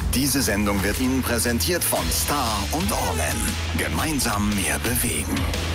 Diese Sendung wird Ihnen präsentiert von Star und Orlen. Gemeinsam mehr bewegen.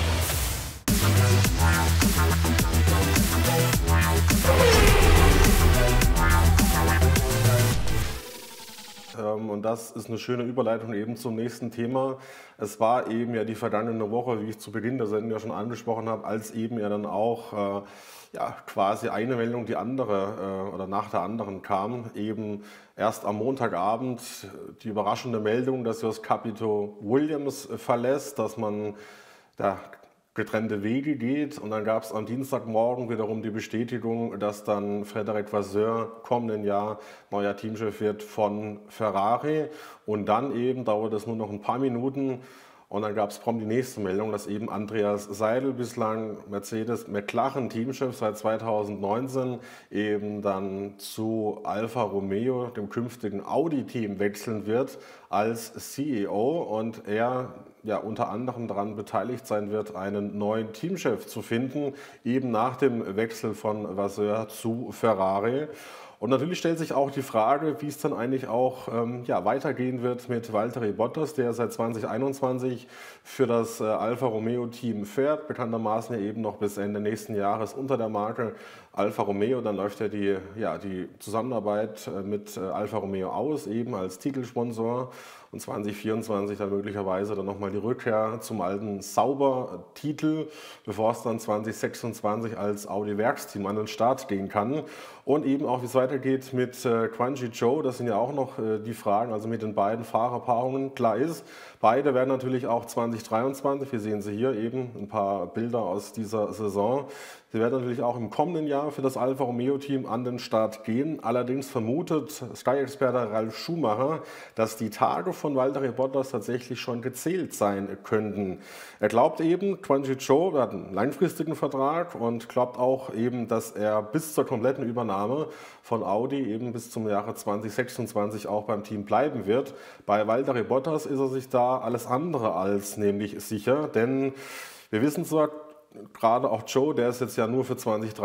Und das ist eine schöne Überleitung eben zum nächsten Thema. Es war eben ja die vergangene Woche, wie ich zu Beginn der Sendung ja schon angesprochen habe, als eben ja dann auch quasi eine Meldung die andere oder nach der anderen kam. Eben erst am Montagabend die überraschende Meldung, dass Jos Capito Williams verlässt, dass man da getrennte Wege geht, und dann gab es am Dienstagmorgen wiederum die Bestätigung, dass dann Frédéric Vasseur kommenden Jahr neuer Teamchef wird von Ferrari, und dann eben dauert es nur noch ein paar Minuten und dann gab es prompt die nächste Meldung, dass eben Andreas Seidl, bislang Mercedes-McLaren Teamchef seit 2019, eben dann zu Alfa Romeo, dem künftigen Audi-Team, wechseln wird als CEO, und er ja unter anderem daran beteiligt sein wird, einen neuen Teamchef zu finden, eben nach dem Wechsel von Vasseur zu Ferrari. Und natürlich stellt sich auch die Frage, wie es dann eigentlich auch weitergehen wird mit Valtteri Bottas, der seit 2021 für das Alfa Romeo Team fährt, bekanntermaßen ja eben noch bis Ende nächsten Jahres unter der Marke Alfa Romeo. Dann läuft ja die Zusammenarbeit mit Alfa Romeo aus, eben als Titelsponsor, und 2024 dann möglicherweise dann nochmal die Rückkehr zum alten Sauber-Titel, bevor es dann 2026 als Audi-Werksteam an den Start gehen kann. Und eben auch, wie es weitergeht mit Guanyu Zhou, das sind ja auch noch die Fragen, also mit den beiden Fahrerpaarungen. Klar ist, beide werden natürlich auch 2023, wir sehen sie hier eben, ein paar Bilder aus dieser Saison, sie werden natürlich auch im kommenden Jahr für das Alfa Romeo Team an den Start gehen. Allerdings vermutet Sky-Experte Ralf Schumacher, dass die Tage von Valtteri Bottas tatsächlich schon gezählt sein könnten. Er glaubt eben, Guanyu Zhou hat einen langfristigen Vertrag und glaubt auch eben, dass er bis zur kompletten Übernahme von Audi eben bis zum Jahre 2026 auch beim Team bleiben wird. Bei Valtteri Bottas ist er sich da alles andere als nämlich sicher, denn wir wissen zwar, gerade auch Zhou, der ist jetzt ja nur für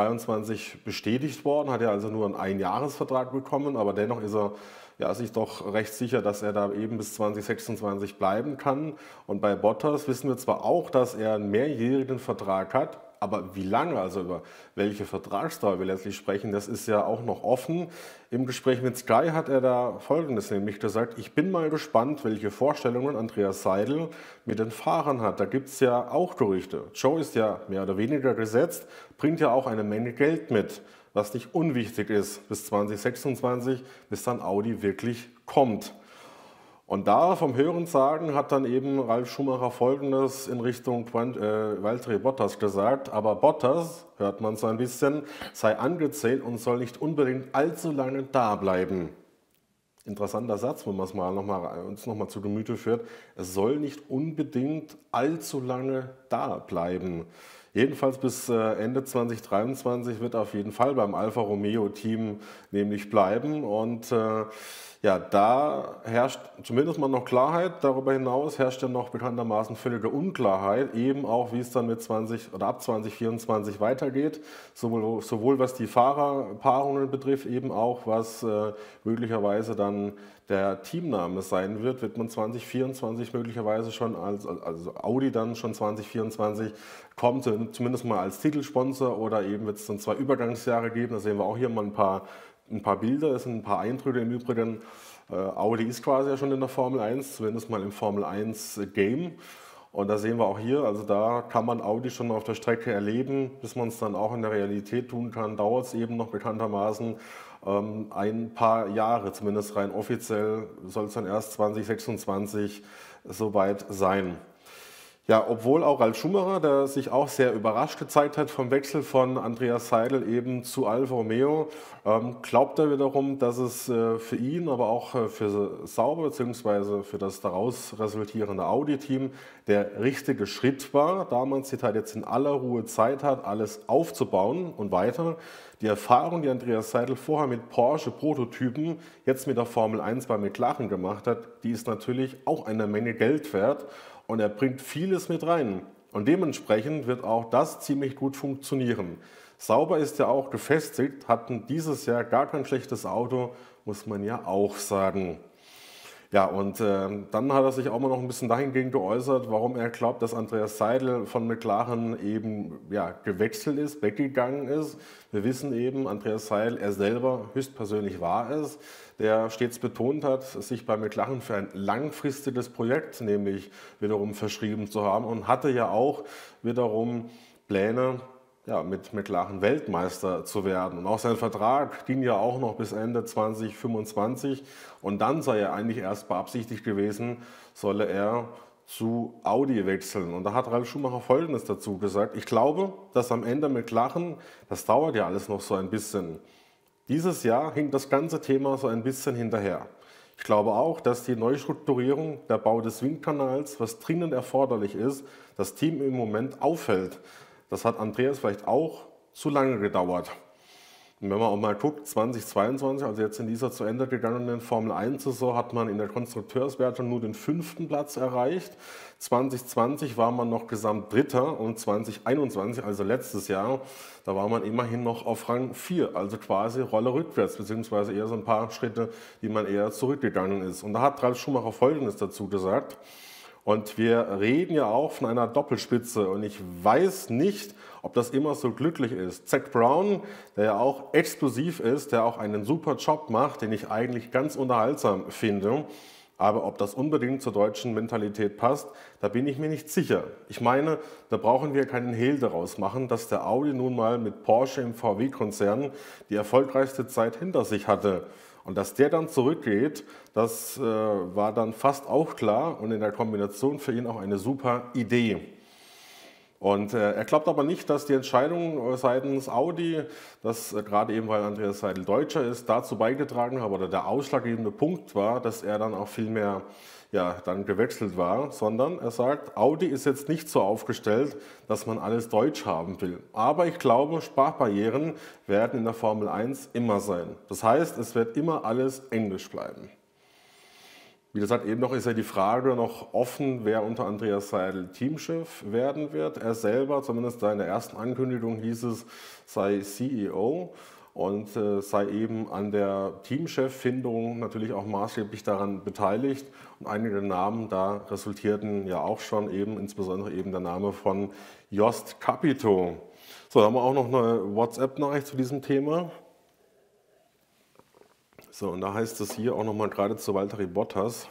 2023 bestätigt worden, hat ja also nur einen Einjahresvertrag bekommen, aber dennoch ist er sich doch recht sicher, dass er da eben bis 2026 bleiben kann. Und bei Bottas wissen wir zwar auch, dass er einen mehrjährigen Vertrag hat, aber wie lange, also über welche Vertragsdauer wir letztlich sprechen, das ist ja auch noch offen. Im Gespräch mit Sky hat er da Folgendes nämlich gesagt: Ich bin mal gespannt, welche Vorstellungen Andreas Seidl mit den Fahrern hat. Da gibt es ja auch Gerüchte. Zhou ist ja mehr oder weniger gesetzt, bringt ja auch eine Menge Geld mit, was nicht unwichtig ist bis 2026, bis dann Audi wirklich kommt. Und da vom Hörensagen hat dann eben Ralf Schumacher Folgendes in Richtung Valtteri Bottas gesagt: Aber Bottas, hört man so ein bisschen, sei angezählt und soll nicht unbedingt allzu lange da bleiben. Interessanter Satz, wenn man es uns nochmal zu Gemüte führt. Es soll nicht unbedingt allzu lange da bleiben. Jedenfalls bis Ende 2023 wird er auf jeden Fall beim Alfa Romeo Team nämlich bleiben, und da herrscht zumindest mal noch Klarheit. Darüber hinaus herrscht ja noch bekanntermaßen völlige Unklarheit, eben auch wie es dann mit ab 2024 weitergeht, sowohl was die Fahrerpaarungen betrifft, eben auch was möglicherweise dann der Teamname sein wird man 2024 möglicherweise schon also Audi dann schon 2024 kommt, zumindest mal als Titelsponsor, oder eben wird es dann 2 Übergangsjahre geben. Da sehen wir auch hier mal ein paar Bilder, das sind ein paar Eindrücke im Übrigen. Audi ist quasi ja schon in der Formel 1, zumindest mal im Formel 1 Game. Und da sehen wir auch hier, also da kann man Audi schon auf der Strecke erleben, bis man es dann auch in der Realität tun kann, dauert es eben noch bekanntermaßen ein paar Jahre, zumindest rein offiziell soll es dann erst 2026 soweit sein. Ja, obwohl auch Ralf Schumacher, der sich auch sehr überrascht gezeigt hat vom Wechsel von Andreas Seidl eben zu Alfa Romeo, glaubt er wiederum, dass es für ihn, aber auch für Sauber bzw. für das daraus resultierende Audi-Team der richtige Schritt war, da man, Zitat, jetzt in aller Ruhe Zeit hat, alles aufzubauen. Und weiter: Die Erfahrung, die Andreas Seidl vorher mit Porsche-Prototypen, jetzt mit der Formel 1 bei McLaren gemacht hat, die ist natürlich auch eine Menge Geld wert. Und er bringt vieles mit rein. Und dementsprechend wird auch das ziemlich gut funktionieren. Sauber ist ja auch gefestigt, hatten dieses Jahr gar kein schlechtes Auto, muss man ja auch sagen. Ja, und dann hat er sich auch mal noch ein bisschen dahingehend geäußert, warum er glaubt, dass Andreas Seidl von McLaren eben ja, gewechselt ist, weggegangen ist. Wir wissen eben, Andreas Seidl, er selber höchstpersönlich war es, der stets betont hat, sich bei McLaren für ein langfristiges Projekt nämlich wiederum verschrieben zu haben und hatte ja auch wiederum Pläne, ja, mit McLaren Weltmeister zu werden. Und auch sein Vertrag ging ja auch noch bis Ende 2025 und dann sei er eigentlich erst beabsichtigt gewesen, solle er zu Audi wechseln. Und da hat Ralf Schumacher Folgendes dazu gesagt: Ich glaube, dass am Ende McLaren, das dauert ja alles noch so ein bisschen, dieses Jahr hinkt das ganze Thema so ein bisschen hinterher. Ich glaube auch, dass die Neustrukturierung, der Bau des Windkanals, was dringend erforderlich ist, das Team im Moment auffällt. Das hat Andreas vielleicht auch zu lange gedauert. Und wenn man auch mal guckt, 2022, also jetzt in dieser zu Ende gegangenen Formel-1-Saison, hat man in der Konstrukteurswertung nur den 5. Platz erreicht. 2020 war man noch gesamt Dritter und 2021, also letztes Jahr, da war man immerhin noch auf Rang 4, also quasi Rolle rückwärts, beziehungsweise eher so ein paar Schritte, die man eher zurückgegangen ist. Und da hat Ralf Schumacher Folgendes dazu gesagt: Und wir reden ja auch von einer Doppelspitze und ich weiß nicht, ob das immer so glücklich ist. Zak Brown, der ja auch explosiv ist, der auch einen super Job macht, den ich eigentlich ganz unterhaltsam finde, aber ob das unbedingt zur deutschen Mentalität passt, da bin ich mir nicht sicher. Ich meine, da brauchen wir keinen Hehl daraus machen, dass der Audi nun mal mit Porsche im VW-Konzern die erfolgreichste Zeit hinter sich hatte. Und dass der dann zurückgeht, das war dann fast auch klar und in der Kombination für ihn auch eine super Idee. Und er glaubt aber nicht, dass die Entscheidung seitens Audi, dass gerade eben, weil Andreas Seidl Deutscher ist, dazu beigetragen hat oder der ausschlaggebende Punkt war, dass er dann auch viel mehr dann gewechselt war, sondern er sagt, Audi ist jetzt nicht so aufgestellt, dass man alles deutsch haben will. Aber ich glaube, Sprachbarrieren werden in der Formel 1 immer sein. Das heißt, es wird immer alles Englisch bleiben. Wie gesagt, eben noch ist ja die Frage noch offen, wer unter Andreas Seidl Teamchef werden wird. Er selber, zumindest in der ersten Ankündigung hieß es, sei CEO und sei eben an der Teamcheffindung natürlich auch maßgeblich daran beteiligt. Und einige Namen da resultierten ja auch schon eben, insbesondere eben der Name von Jost Capito. So, da haben wir auch noch eine WhatsApp-Nachricht zu diesem Thema. So, und da heißt es hier auch nochmal gerade zu Valtteri Bottas,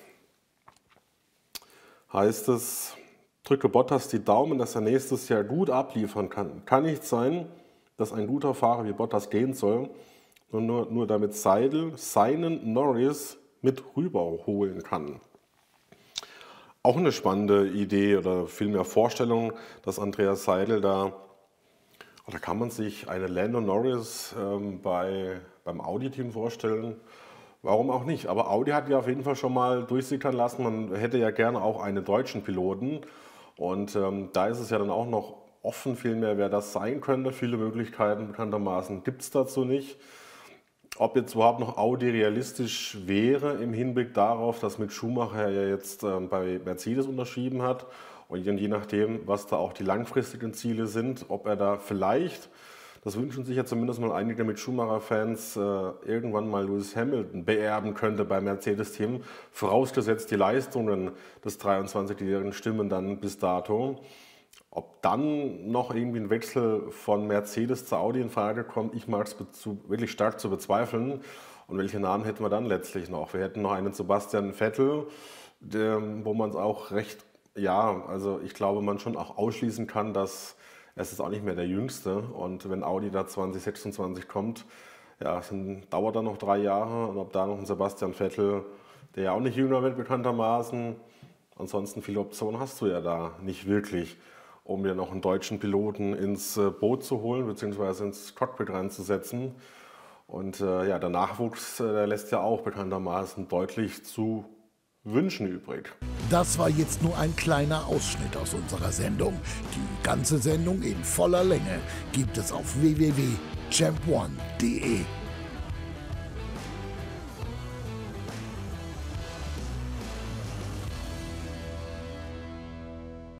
heißt es, drücke Bottas die Daumen, dass er nächstes Jahr gut abliefern kann. Kann nicht sein, dass ein guter Fahrer wie Bottas gehen soll, nur damit Seidl seinen Norris mit rüberholen kann. Auch eine spannende Idee oder vielmehr Vorstellung, dass Andreas Seidl da kann man sich eine Lando Norris beim Audi-Team vorstellen. Warum auch nicht? Aber Audi hat ja auf jeden Fall schon mal durchsickern lassen, man hätte ja gerne auch einen deutschen Piloten. Und da ist es ja dann auch noch offen vielmehr, wer das sein könnte. Viele Möglichkeiten bekanntermaßen gibt es dazu nicht. Ob jetzt überhaupt noch Audi realistisch wäre im Hinblick darauf, dass Mick Schumacher ja jetzt bei Mercedes unterschrieben hat. Und je nachdem, was da auch die langfristigen Ziele sind, ob er da vielleicht, das wünschen sich ja zumindest mal einige Mick Schumacher-Fans, irgendwann mal Lewis Hamilton beerben könnte beim Mercedes-Team, vorausgesetzt die Leistungen des 23-jährigen stimmen dann bis dato. Ob dann noch irgendwie ein Wechsel von Mercedes zu Audi in Frage kommt, ich mag es wirklich stark zu bezweifeln. Und welche Namen hätten wir dann letztlich noch? Wir hätten noch einen Sebastian Vettel, wo man es auch recht, also ich glaube, man schon auch ausschließen kann, dass es ist auch nicht mehr der Jüngste. Und wenn Audi da 2026 kommt, dann dauert da noch 3 Jahre. Und ob da noch ein Sebastian Vettel, der ja auch nicht jünger wird bekanntermaßen, ansonsten viele Optionen hast du ja da nicht wirklich, um dir noch einen deutschen Piloten ins Boot zu holen, beziehungsweise ins Cockpit reinzusetzen. Und der Nachwuchs, der lässt ja auch bekanntermaßen deutlich zu wünschen übrig. Das war jetzt nur ein kleiner Ausschnitt aus unserer Sendung. Die ganze Sendung in voller Länge gibt es auf www.champ1.de.